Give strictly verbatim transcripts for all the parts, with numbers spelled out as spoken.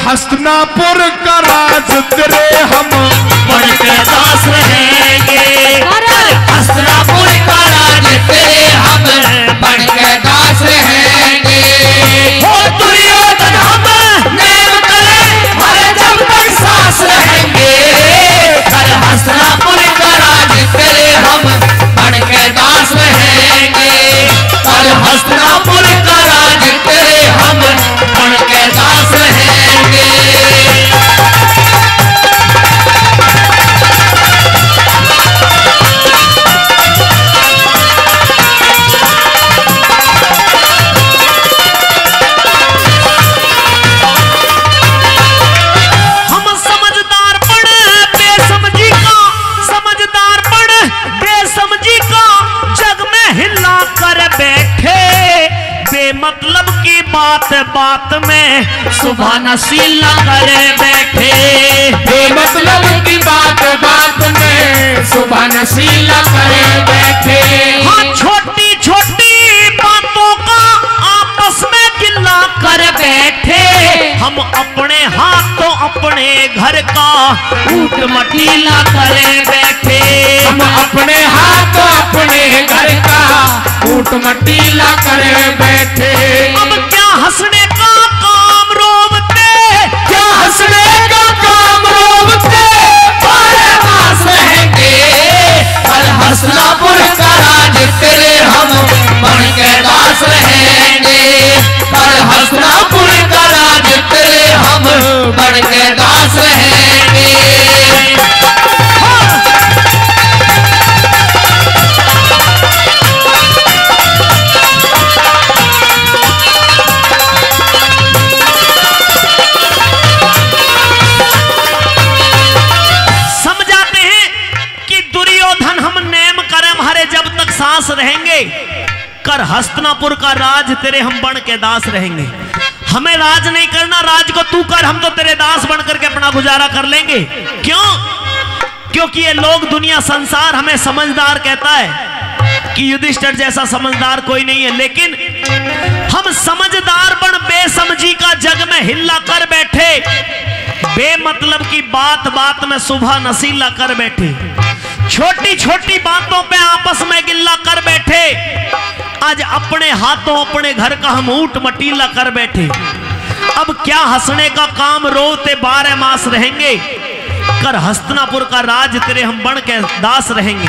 हस्तिनापुर का राज तेरे हम बन के दास रहेंगे। हस्तिनापुर का राज तेरे हम बन के दास रहेंगे। हो दुर्योधन हम नेम करे हर जब तक सांस रहेंगे। कर हस्तिनापुर का राज तेरे हम बन के दास रहेंगे। कर हस्तिनापुर का राज तेरे हम बन के दास रहेंगे। मतलब की बात बात में सुबह नशीला करे बैठे। बेमतलब की बात बात में सुबह नशीला करे बैठे। हाँ छोटी छोटी बातों का आपस में गिला कर बैठे। हम अपने हाथों अपने घर का ऊट मटीला करे बैठे। हम अपने हाथों अपने घर का ऊट मटीला करे बैठे। अब क्या हंसने का काम रोवते, क्या हंसने का काम रोवते, बारे मास रहेंगे। कल हस्तिनापुर का राज तेरे हम बन के दास रहेंगे। कल हस्तिनापुर का राज तेरे हम बन के दास रहेंगे। सांस रहेंगे। कर हस्तिनापुर का राज तेरे हम बन के दास रहेंगे। हमें राज नहीं करना, राज को तू कर, हम तो तेरे दास बन करके अपना गुजारा कर लेंगे। क्यों? क्योंकि ये लोग दुनिया संसार हमें समझदार कहता है कि युधिष्ठिर जैसा समझदार कोई नहीं है, लेकिन हम समझदार बन बेसमझी का जग में हिल्ला कर बैठे। बेमतलब की बात बात में सुबह नशीला कर बैठे। छोटी छोटी बातों पे आपस में गिल्ला कर बैठे। आज अपने हाथों अपने घर का हम ऊट मटीला कर बैठे। अब क्या हंसने का काम रोते बारह मास रहेंगे। कर हस्तिनापुर का राज तेरे हम बन के दास रहेंगे।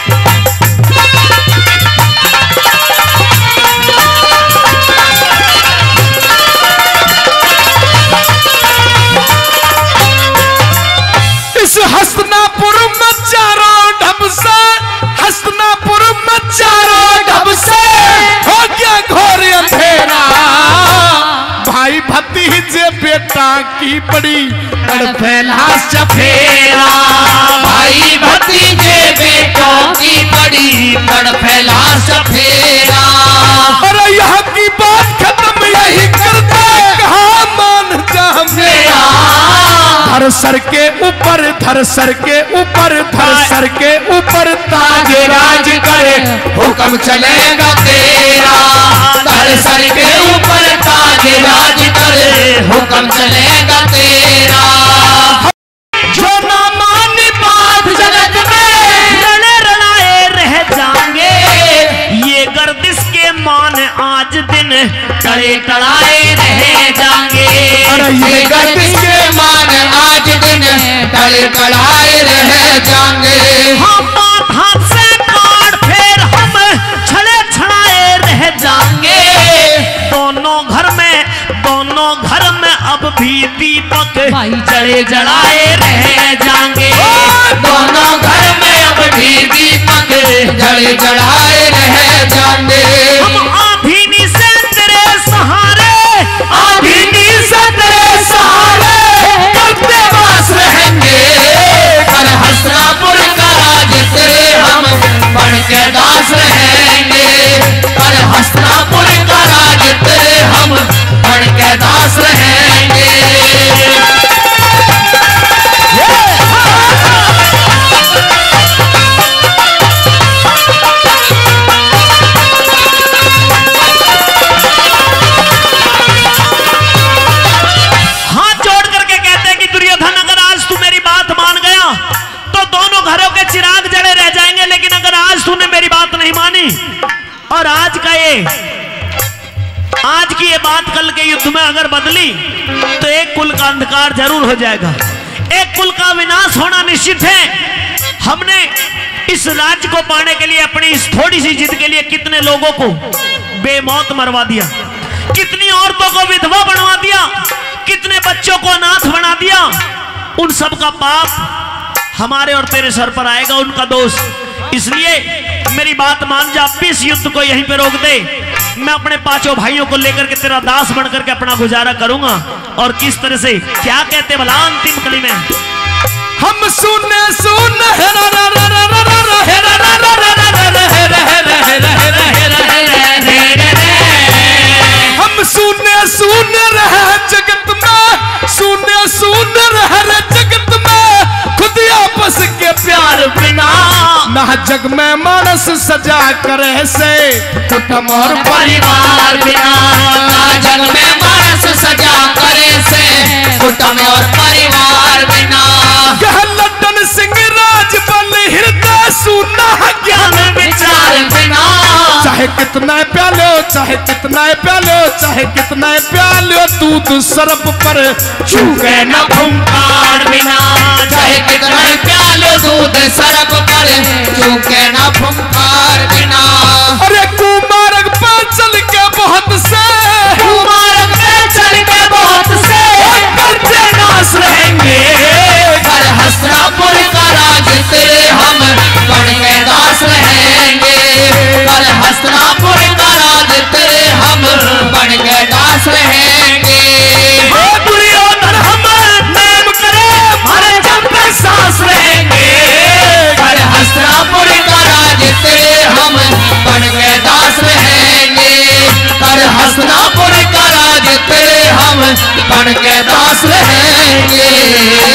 इस हस्तिनापुर में चारों ढब से, हस्तिनापुर में चारों ढब से हो गया घोर अंधेरा। भाई भतीजे बेटा की बड़ी तड़फेला चफेरा। भाई भतीजे बेटों की बड़ी तड़फेला चफेरा। अरे यहाँ की बात खत्म यही करते कहाँ मान जा मेरा। धर सर के ऊपर, धर सर के ऊपर, धर सर के ऊपर ताज राज करे हुक्म चलेगा तेरा। धर सर के ऊपर ताज राज करे हुक्म चलेगा तेरा। जो ना मानी बात जगत में रणे रणाए रह जाएंगे। ये गर्दिश के मान आज दिन टड़े टड़ाए रह जाएंगे। अरे ये गर्दिश के मान आज दिन टड़े टड़ाए रह जाएंगे। हम बात हाथ से काट फिर हम छड़े छड़ाए रह जाएंगे। दोनों घर में दोनों घर में अब भी दीपक जड़े जड़ाए रह जाएंगे। दोनों घर में अब भी दीपक जड़े जड़ाए रह जाएंगे। हम आधीनी से तेरे सहारे, आधीनी से तेरे सहारे करते वास रहेंगे। कर हस्तिनापुर का राज तेरे हम बन के दास रहेंगे। कर हस्तिनापुर का राज तेरे हम बन के दास रहेंगे। नहीं मानी। और आज का ये आज की ये बात कल के युद्ध में अगर बदली तो एक कुल का अंधकार जरूर हो जाएगा, एक कुल का विनाश होना निश्चित है। हमने इस राज्य को पाने के लिए अपनी इस थोड़ी सी जिद के लिए कितने लोगों को बेमौत मरवा दिया, कितनी औरतों को विधवा बनवा दिया, कितने बच्चों को अनाथ बना दिया। उन सब का पाप हमारे और तेरे सर पर आएगा, उनका दोष। इसलिए मेरी बात मान जा, अब इस युद्ध को यहीं पे रोक दे। मैं अपने पांचों भाइयों को लेकर के तेरा दास बनकर के अपना गुजारा करूंगा। और किस तरह से क्या कहते भला अंतिम कली में, हम सुने सुन हम सुने सुन रहे जगत में, सुने सुन रहे जगत में, खुद आपस के प्यार बिना ना जग में मानस सजा करे से, कुटुंब और परिवार बिना ना जग में मानस सजा करे से, कुटुंब और परिवार बिना। कह लड्डन सिंह राज बल हृदय सुना ज्ञान विचार बिना, चाहे कितना प्यालो, चाहे कितना प्यालो, चाहे कितना प्यालो, दूध सरप पर चूके न फुंकार बिना, चाहे कितना प्यालो दूध सरप पर चूके न फुंकार बिना। अरे कुमारक पर चल के बहुत से, कुमारक पे चल के बहुत से, करते नाश रहेंगे। पर हस्तिनापुर का राज तेरे हम बन के दास रहेंगे, पर हस्तिनापुर का राज तेरे हम बन के दास रहेंगे। दुर्योधन हम नाम करे हमारे जब तक सांस रहेंगे, पर हस्तिनापुर का राज तेरे हम बन के दास रहेंगे, पर हस्तिनापुर का राज तेरे हम बन के दास रहेंगे।